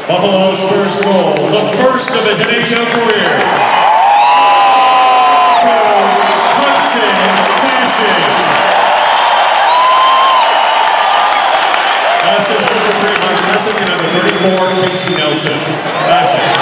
Buffalo's first goal, the first of his NHL career. To Hudson Fasching. Assist number 3, Mike Messick, and number 34, Casey Nelson. Fasching.